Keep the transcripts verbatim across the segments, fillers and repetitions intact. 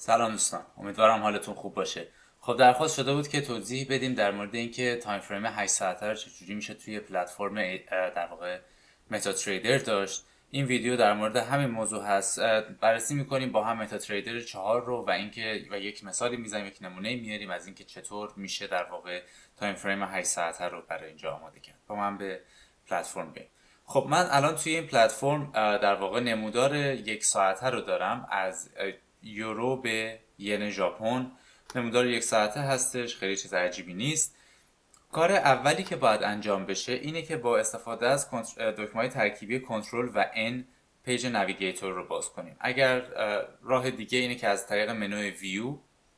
سلام دوستان، امیدوارم حالتون خوب باشه. خب درخواست شده بود که توضیح بدیم در مورد اینکه تایم فریم هشت ساعته رو چجوری میشه توی پلتفرم اه، در واقع متا تریدر داشت. این ویدیو در مورد همین موضوع هست. اه، بررسی میکنیم با هم متا تریدر چهار رو و اینکه و یک مثالی میزنیم، یک نمونه میاریم از اینکه چطور میشه در واقع تایم فریم هشت ساعته رو برای اینجا آماده کرد. با من به پلتفرم بریم. خب من الان توی این پلتفرم اه، در واقع نمودار یک ساعته رو دارم از اه، یورو به ین ژاپن. نمودار یک ساعته هستش، خیلی چیز عجیبی نیست. کار اولی که باید انجام بشه اینه که با استفاده از دکمه‌های ترکیبی کنترل و N پیج نویگیتور رو باز کنیم. اگر راه دیگه اینه که از طریق منوی ویو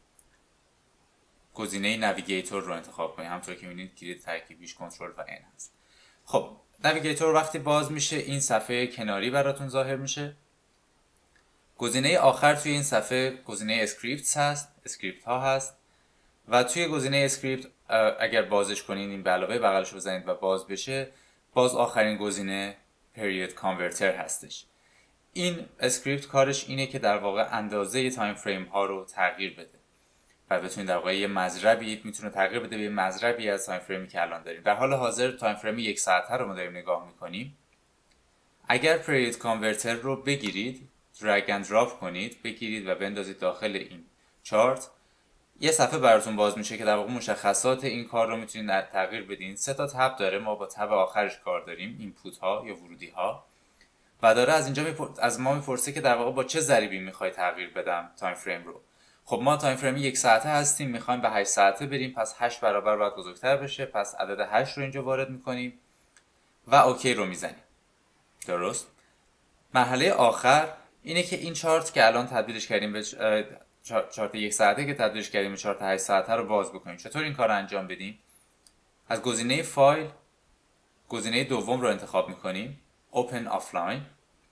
گزینه نویگیتور رو انتخاب کنیم. همونطور که می‌بینید کلید ترکیبیش کنترل و N هست. خب نویگیتور وقتی باز میشه این صفحه کناری براتون ظاهر میشه. گزینه آخر توی این صفحه گزینه اسکریپت هست، اسکریپت ها هست و توی گزینه اسکریپت اگر بازش کنین این به علاوه بغلش بزنید و باز بشه، باز آخرین گزینه پریود کانورتر هستش. این اسکریپت کارش اینه که در واقع اندازه تایم فریم ها رو تغییر بده و بتونید در واقع یه مضربی میتونه تغییر بده به یه مضربی از تایم فریمی که الان داریم. در حال حاضر تایم فریم یک ساعته رو ما داریم نگاه میکنیم. اگر پریود کانورتر رو بگیرید، درگ اند دراپ کنید، بگیرید و بندازید داخل این چارت، یه صفحه براتون باز میشه که در واقع مشخصات این کار رو میتونید تغییر بدین. سه تا تب داره، ما با تب آخرش کار داریم، اینپوت ها یا ورودی ها، و داره از اینجا میپر... از ما میپرسه که در واقع با چه ضریبی میخوای تغییر بدم تایم فریم رو. خب ما تایم فریم یک ساعته هستیم، میخوایم به هشت ساعته بریم، پس هشت برابر باید بزرگتر بشه، پس عدد هشت رو اینجا وارد میکنیم و اوکی رو میزنیم. درست؟ مرحله آخر اینه که این چارت که الان تبدیلش کردیم به چارت یک ساعته که تبدیلش کردیم به چارت هشت ساعته رو باز بکنیم. چطور این کار رو انجام بدیم؟ از گزینه فایل گزینه دوم رو انتخاب میکنیم، Open Offline.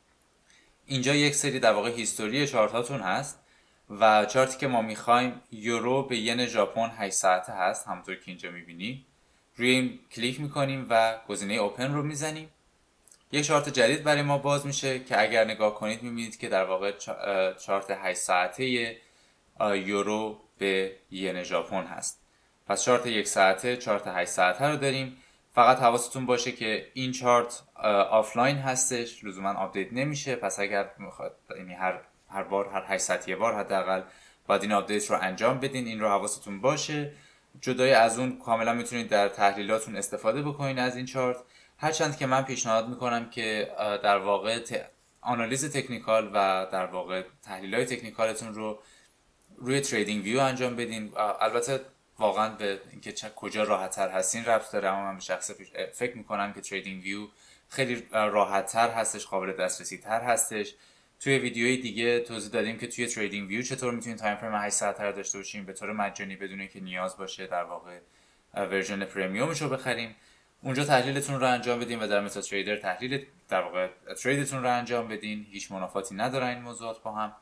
اینجا یک سری در واقع هیستوری چارت هاتون هست و چارتی که ما میخوایم یورو به ین ژاپن هشت ساعته هست، همونطور که اینجا میبینیم. روی این کلیک میکنیم و گزینه Open رو میزنیم. یک چارت جدید برای ما باز میشه که اگر نگاه کنید میبینید که در واقع چارت هشت ساعته یورو به ین ژاپن هست. پس چارت یک ساعته، چارت هشت ساعته رو داریم. فقط حواستون باشه که این چارت آفلاین هستش، لزوما آپدیت نمیشه. پس اگر میخواد یعنی هر هر بار هر هشت ساعت یه بار حداقل باید این آپدیت رو انجام بدین. این رو حواستون باشه. جدای از اون کاملا میتونید در تحلیلاتون استفاده بکنین از این چارت. هرچند که من پیشنهاد میکنم که در واقع ت... آنالیز تکنیکال و در واقع تحلیل‌های تکنیکالتون رو روی تریدینگ ویو انجام بدین. البته واقعا به اینکه کجا راحت‌تر هستین ربط داره، اما من به شخصه فکر میکنم که تریدینگ ویو خیلی راحت‌تر هستش، قابل دسترسی تر هستش. توی ویدیوی دیگه توضیح دادیم که توی تریدینگ ویو چطور میتونید تایم فریم هشت ساعته رو داشته باشین به طور مجانی بدون اینکه نیاز باشه در واقع ورژن پرمیومش رو بخریم. اونجا تحلیلتون رو انجام بدین و در متا تریدر تحلیل در واقع تریدتون رو انجام بدین. هیچ منافاتی نداره این موضوعات با هم.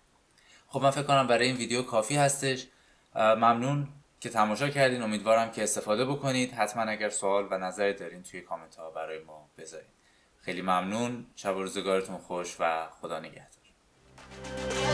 خب من فکر کنم برای این ویدیو کافی هستش. ممنون که تماشا کردین. امیدوارم که استفاده بکنید. حتما اگر سوال و نظری دارین توی کامنت ها برای ما بذارین. خیلی ممنون. شب و روزگارتون خوش و خدا نگهدار.